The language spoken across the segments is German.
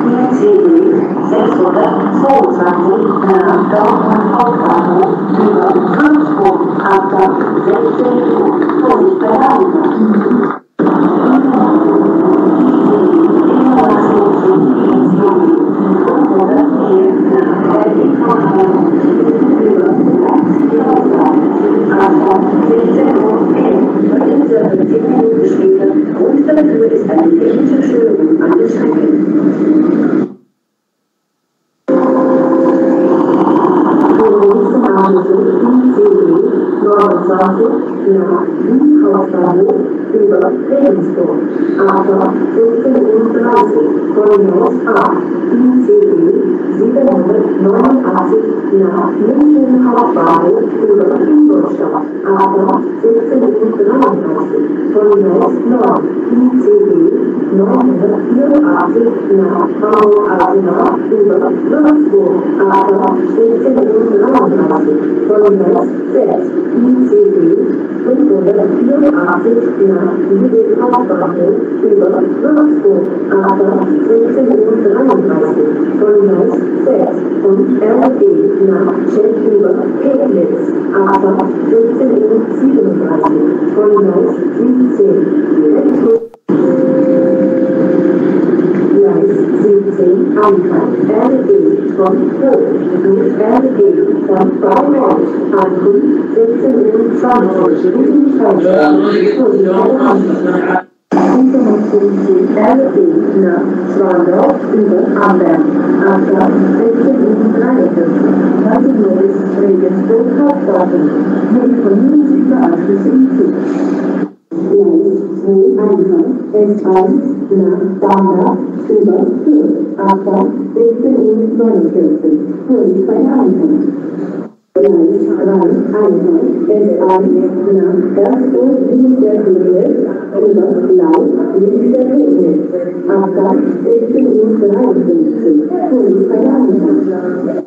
ICE 622 nach Dortmund Hauptbahnhof über Würzburg Abfahrt 16 Uhr. Vorsicht bei der Anfahrt. Und dafür ist eine technische Störung an der Strecke. Nach Hauptbahnhof über Regensburg, aber 15:30 Uhr von Haus A, ICE 789 nach München Hauptbahnhof über Ingolstadt, aber 17:33 Uhr von Haus Nord, ICE 984 nach Hamburg-Altena über Würzburg, aber 16:33 Uhr von Haus 6, ICE 584 nach Lübeck Hauptbahnhof über Würzburg, aber 16:33 Uhr von Haus 6 und RB nach Tschech über Pegnitz, aber 16:37 Uhr von Haus 17. Gleis 17 Anfahrt RB von Hof mit RB von Bayreuth, Ankunft 16:20 Uhr in Frankfurt. Information RB nach Schwandorf über Amberg, Abfahrt 16:43 Uhr. Neues Regensburg Hauptbahnhof mit vernünftiger Anschluss im Zug. S1 nach Bamberg über Fürth, Abfahrt 16:49 Uhr. Vorsicht bei der Ankunft. Gleis 3 S1 nach Erfurt Winterthur über Lau Winterthur, Abfahrt 16:53 Uhr. Vorsicht bei der Ankunft.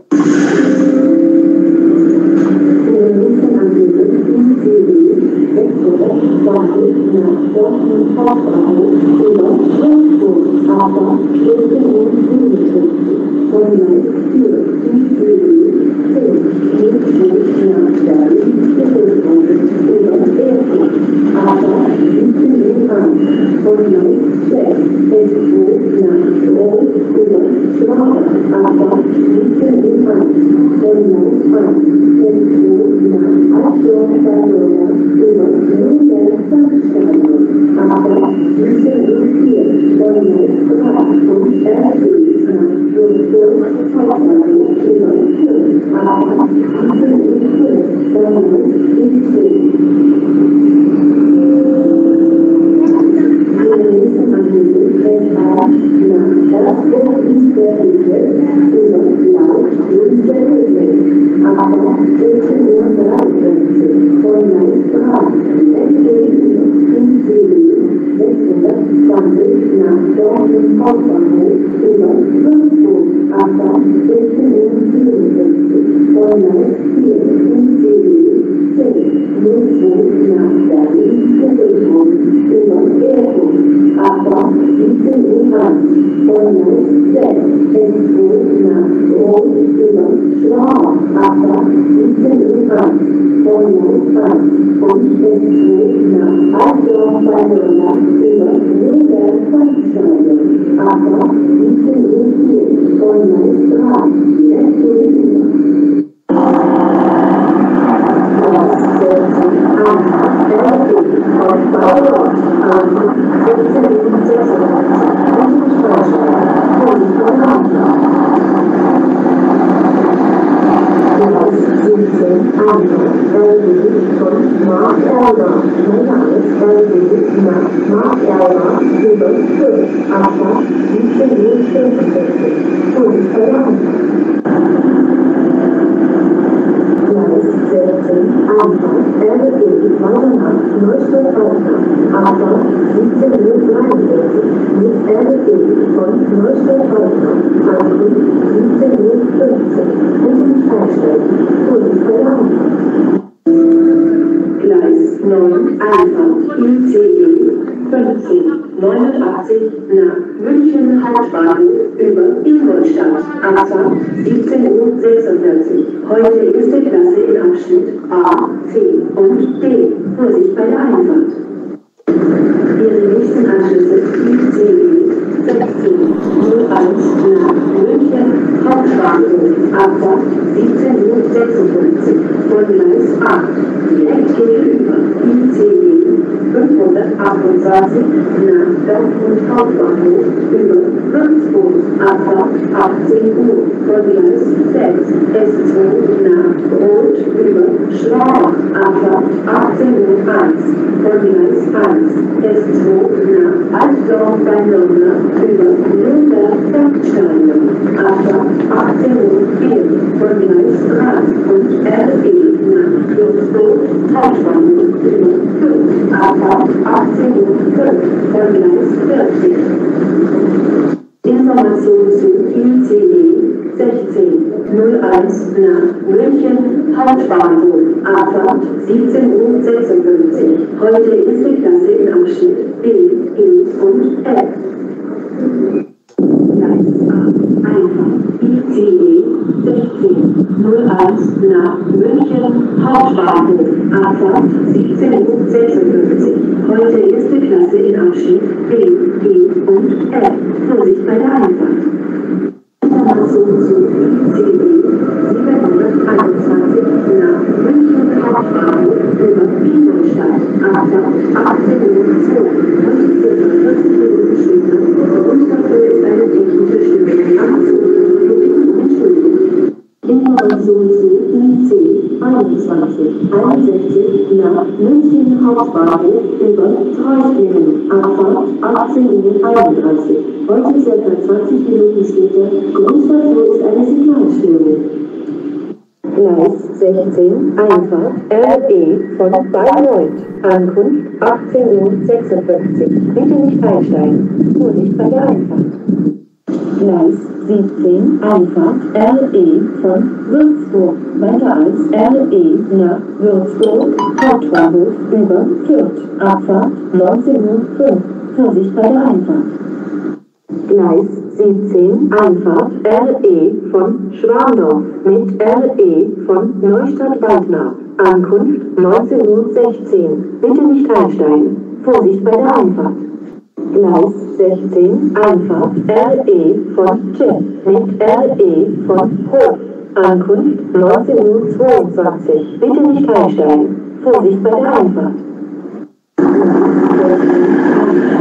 Nach Dortmund Hauptbahnhof über Würzburg, aber 16:57 Uhr von Gleis 4 ICE 10 Nürnberg nach Berlin über Erfurt, aber 17:01 von Gleis 6 S2 nach Rom über Schwaben, aber 17:01 von Gleis 1 S2 nach Altdorf-Barona über Nürnberg aber 17:04 von Gleis 3 und RB nach Würzburg Hauptbahnhof über Fürth, aber 17:05 von Gleis 17. Die nächste Anbindung S1 nach Erfurt Winterthur über Lau Winterthur, aber 16:53 von Gleis 3. ICE 620 nach Dortmund Hauptbahnhof über Würzburg, aber 16:57 von Gleis 4 ICE 10 Würzburg nach Berlin Mittelgrund über Erfurt, aber 17:01 von Gleis 6 S2 nach Rom über Schwaben, aber 17:01 von Gleis 1 und S2 nach Altdorf-Barona über Nürnberg-Frankfurt, aber 17:04 von Gleis 3. Von Bayreuth an 16:36 von Mark Elmer, LB nach Mark Elmer über Fürth, Abfahrt 17:54 Vorsicht bei der Anfahrt. Gleis 16 Anfahrt RB weiter nach Neustadt-Altena, Abfahrt 17:43 mit RB von Neustadt-Altena, Ankunft 17:15 und einsteigen. Vorsicht bei der Anfahrt. Gleis 9 Anfahrt ICE 15 89 nach München Hauptbahnhof über Ingolstadt. Abfahrt 17:46 Uhr. Heute ist die Klasse in Abschnitt A, C und D. Vorsicht bei der Einfahrt. Ihre nächsten Anschlüsse ICE 16:01 nach München Hauptbahnhof. Abfahrt 17:56 Uhr. Von Gleis 8 direkt gegenüber ICE 528 nach Dortmund Hauptbahnhof über Würzburg. Abfahrt 18 Uhr. Von Gleis 6 S2 nach Rot über Schwabach. Abfahrt 18:01 Uhr. Von Gleis 1 S2 nach Altdorf bei Nürnberg über Nürnberg Bergsteine. Abfahrt 18:04 Uhr. Von Gleis 3 und RE nach Würzburg Hauptbahnhof über Fürth. Abfahrt 18:05 Uhr. Von Gleis 40. Information zu ICE 16:01 nach München Hauptbahnhof. Abfahrt 17:56 Uhr. Heute ist die Klasse in Abschnitt B, E und F. Gleis A, Einfahrt ICE 16:01 nach München Hauptbahnhof. Abfahrt 17:56 Uhr. Heute ist die Klasse in Abschnitt B, E und F. Vorsicht bei der Einfahrt. Information zu ICE 721 nach München Hauptbahnhof über Ingolstadt. Abfahrt 18:02 Uhr. Heute circa 40 Minuten später. Und dafür ist eine technische Störung am Zug. Wir bitten um Entschuldigung. Information zu IC 2161 nach München Hauptbahnhof über Treuslingen. Abfahrt 18:31 Uhr. Heute circa 20 Minuten später. Grund dafür ist eine Signalstörung. Gleis 16, Einfahrt RE von Bayreuth. Ankunft 18:56 Uhr. Bitte nicht einsteigen. Vorsicht bei der Einfahrt. Gleis 17, Einfahrt RE von Würzburg. Weiter als RE nach Würzburg, Hauptbahnhof über Fürth. Abfahrt 19:05 Uhr. Vorsicht bei der Einfahrt. Gleis 17, Einfahrt RE von Schwandorf mit RE von Neustadt-Waldnach. Ankunft 19:16 Uhr. Bitte nicht einsteigen. Vorsicht bei der Einfahrt. Gleis 16, Einfahrt RE von Tschech mit RE von Hof. Ankunft 19:22 Uhr. Bitte nicht einsteigen. Vorsicht bei der Einfahrt.